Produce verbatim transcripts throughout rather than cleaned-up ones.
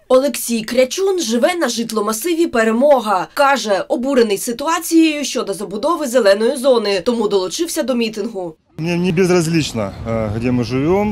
Олексій Крячун живе на житломасиві «Перемога». Каже, обурений ситуацією щодо забудови зеленої зони, тому долучився до мітингу. Мне не безразлично, где мы живем,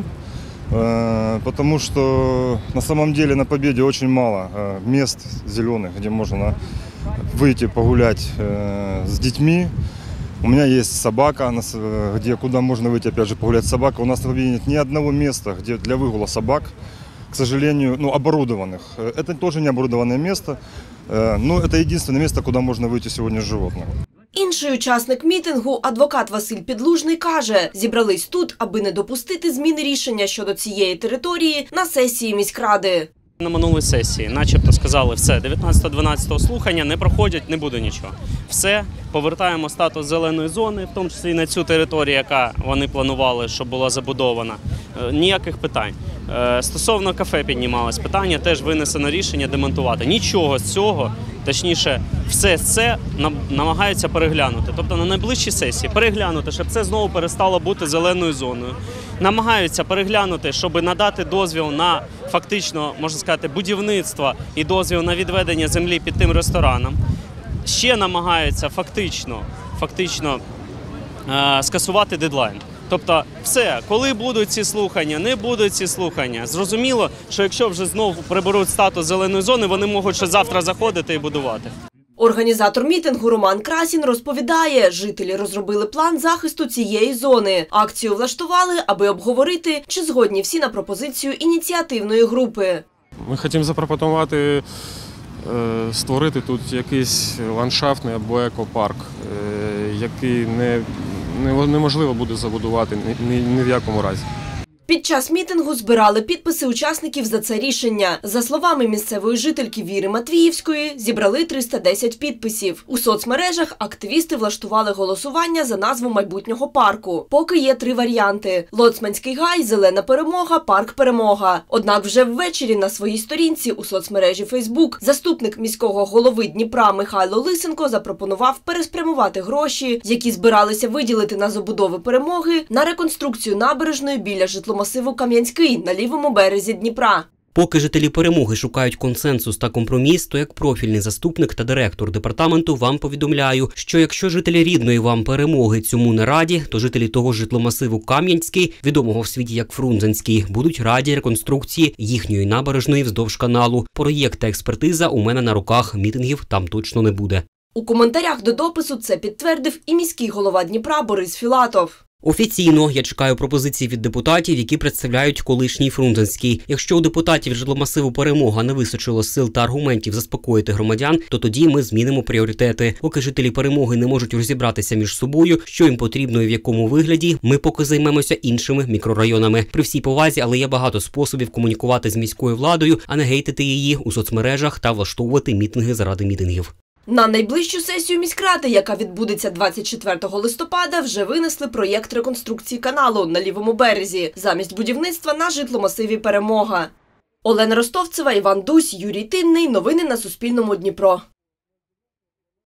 потому что на самом деле на Победе очень мало мест зеленых, где можно выйти погулять с детьми. У меня есть собака, где, куда можно выйти опять же погулять с собакой. У нас на Победе нет ни одного места, где для выгула собак, к сожалению, ну, оборудованных. Это тоже не оборудованное место, но это единственное место, куда можно выйти сегодня с животным. Інший учасник мітингу, адвокат Василь Підлужний, каже, зібрались тут, аби не допустити зміни рішення щодо цієї території на сесії міськради. На минулій сесії начебто сказали, все, дев'ятнадцятого дванадцятого слухання не проходять, не буде нічого. Все, повертаємо статус зеленої зони, в тому числі і на цю територію, яка вони планували, щоб була забудована. Ніяких питань. Стосовно кафе піднімалось питання, теж винесено рішення демонтувати. Нічого з цього, точніше, все це намагаються переглянути. Тобто на найближчій сесії переглянути, щоб це знову перестало бути зеленою зоною. Намагаються переглянути, щоб надати дозвіл на фактично, можна сказати, будівництво і дозвіл на відведення землі під тим рестораном. Ще намагаються фактично, фактично е скасувати дедлайн. Тобто все, коли будуть ці слухання, не будуть ці слухання. Зрозуміло, що якщо вже знову приберуть статус зеленої зони, вони можуть ще завтра заходити і будувати. Організатор мітингу Роман Красін розповідає, жителі розробили план захисту цієї зони. Акцію влаштували, аби обговорити, чи згодні всі на пропозицію ініціативної групи. Ми хочемо запропонувати створити тут якийсь ландшафтний або екопарк, який не, неможливо буде забудувати ні, ні в якому разі. Під час мітингу збирали підписи учасників за це рішення. За словами місцевої жительки Віри Матвіївської, зібрали триста десять підписів. У соцмережах активісти влаштували голосування за назву майбутнього парку. Поки є три варіанти – Лоцманський гай, Зелена Перемога, Парк Перемога. Однак вже ввечері на своїй сторінці у соцмережі Фейсбук заступник міського голови Дніпра Михайло Лисенко запропонував переспрямувати гроші, які збиралися виділити на забудови Перемоги, на реконструкцію набережної біля житломасиву масиву Кам'янський на лівому березі Дніпра. Поки жителі Перемоги шукають консенсус та компроміс, то як профільний заступник та директор департаменту вам повідомляю, що якщо жителі рідної вам Перемоги цьому не раді, то жителі того ж житломасиву Кам'янський, відомого в світі як Фрунзенський, будуть раді реконструкції їхньої набережної вздовж каналу. Проєкт та експертиза у мене на руках, мітингів там точно не буде. У коментарях до допису це підтвердив і міський голова Дніпра Борис Філатов. Офіційно я чекаю пропозиції від депутатів, які представляють колишній Фрунзенський. Якщо у депутатів житломасиву Перемога не вистачило сил та аргументів заспокоїти громадян, то тоді ми змінимо пріоритети. Поки жителі Перемоги не можуть розібратися між собою, що їм потрібно і в якому вигляді, ми поки займемося іншими мікрорайонами. При всій повазі, але є багато способів комунікувати з міською владою, а не гейтити її у соцмережах та влаштовувати мітинги заради мітингів. На найближчу сесію міськради, яка відбудеться двадцять четвертого листопада, вже винесли проєкт реконструкції каналу на лівому березі замість будівництва на житломасиві Перемога. Олена Ростовцева, Іван Дусь, Юрій Тинний. Новини на Суспільному. Дніпро.